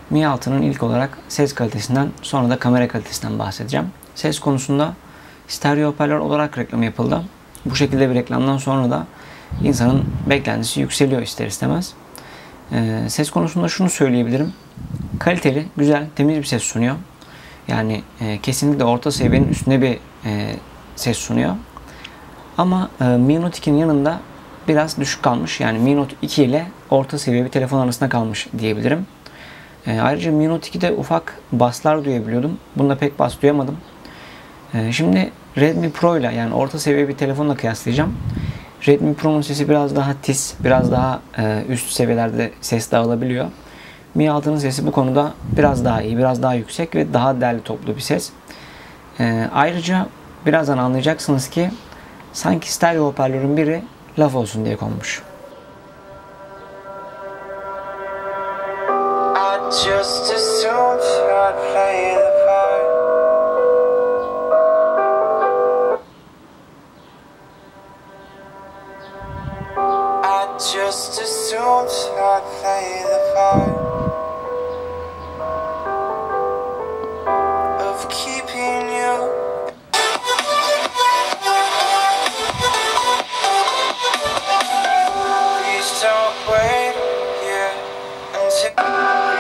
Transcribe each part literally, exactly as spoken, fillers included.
Mi altının ilk olarak ses kalitesinden, sonra da kamera kalitesinden bahsedeceğim. Ses konusunda stereo hoparlör olarak reklam yapıldı. Bu şekilde bir reklamdan sonra da insanın beklentisi yükseliyor ister istemez. Ee, ses konusunda şunu söyleyebilirim. Kaliteli, güzel, temiz bir ses sunuyor. Yani e, kesinlikle orta seviyenin üstünde bir e, ses sunuyor. Ama e, Mi Note ikinin yanında biraz düşük kalmış. Yani Mi Note iki ile orta seviye bir telefon arasında kalmış diyebilirim. E, ayrıca Mi Note ikide ufak basslar duyabiliyordum. Bunda pek bas duyamadım. E, şimdi Redmi Pro ile, yani orta seviye bir telefonla kıyaslayacağım. Redmi Pro'nun sesi biraz daha tiz, biraz daha e, üst seviyelerde ses dağılabiliyor. Mi altının sesi bu konuda biraz daha iyi, biraz daha yüksek ve daha derli toplu bir ses. E, ayrıca birazdan anlayacaksınız ki sanki stereo hoparlörün biri laf olsun diye konmuş. Just assumed I'd play the part. I just assumed I'd play the part of keeping you. Please don't wait here until.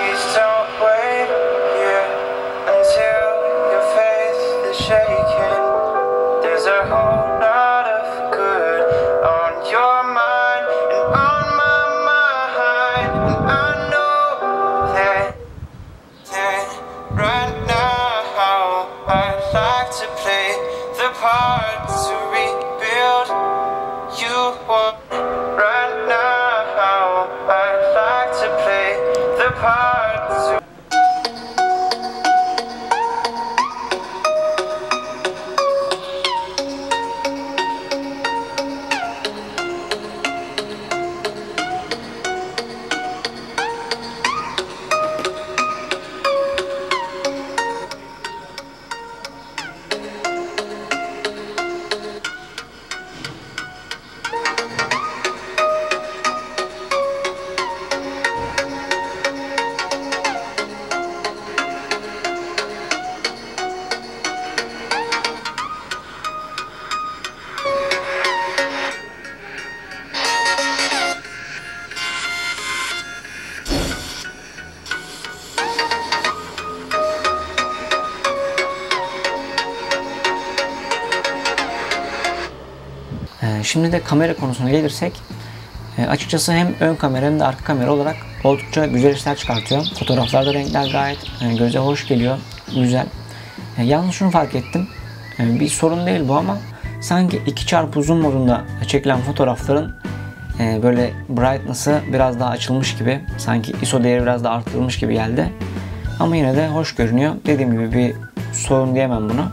Şimdi de kamera konusuna gelirsek, açıkçası hem ön kamera hem de arka kamera olarak oldukça güzel işler çıkartıyor. Fotoğraflarda renkler gayet göze hoş geliyor, güzel. Yalnız şunu fark ettim, bir sorun değil bu ama sanki iki çarpı zoom modunda çekilen fotoğrafların böyle brightness'ı biraz daha açılmış gibi, sanki I S O değeri biraz daha arttırılmış gibi geldi. Ama yine de hoş görünüyor. Dediğim gibi bir sorun diyemem buna.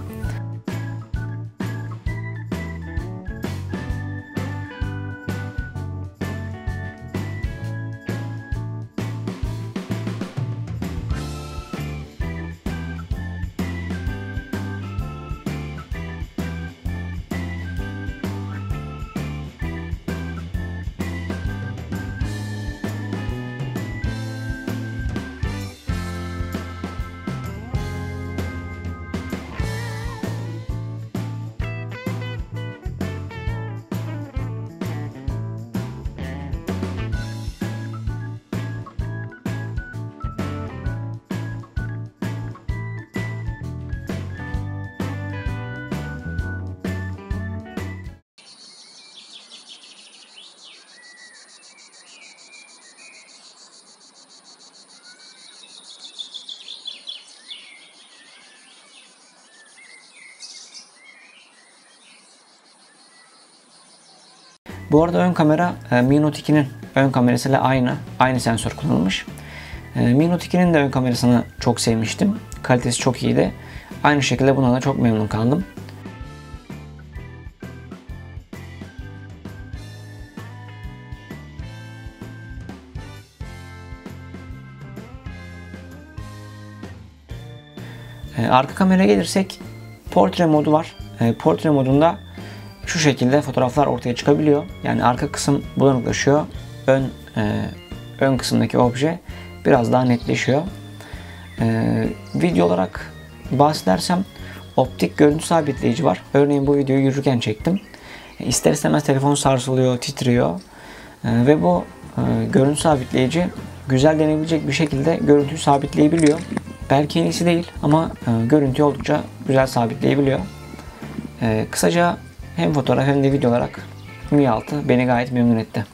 Bu arada ön kamera Mi Note ikinin ön kamerasıyla aynı, aynı sensör kullanılmış. Mi Note ikinin de ön kamerasını çok sevmiştim. Kalitesi çok iyiydi. Aynı şekilde buna da çok memnun kaldım. Arka kameraya gelirsek, portre modu var. Portre modunda şu şekilde fotoğraflar ortaya çıkabiliyor. Yani arka kısım bulanıklaşıyor. Ön e, ön kısımdaki obje biraz daha netleşiyor. Ee, video olarak bahsedersem optik görüntü sabitleyici var. Örneğin bu videoyu yürürken çektim. İster istemez telefon sarsılıyor, titriyor. Ee, ve bu e, görüntü sabitleyici güzel denebilecek bir şekilde görüntüyü sabitleyebiliyor. Belki en iyisi değil ama e, görüntüyü oldukça güzel sabitleyebiliyor. E, kısaca hem fotoğraf hem de video olarak Mi altı beni gayet memnun etti.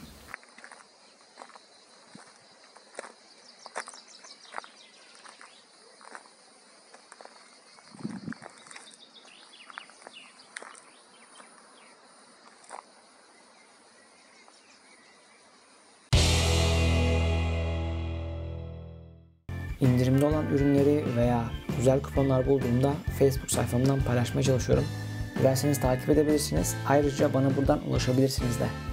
İndirimde olan ürünleri veya güzel kuponlar bulduğumda Facebook sayfamdan paylaşmaya çalışıyorum. Dilerseniz takip edebilirsiniz. Ayrıca bana buradan ulaşabilirsiniz de.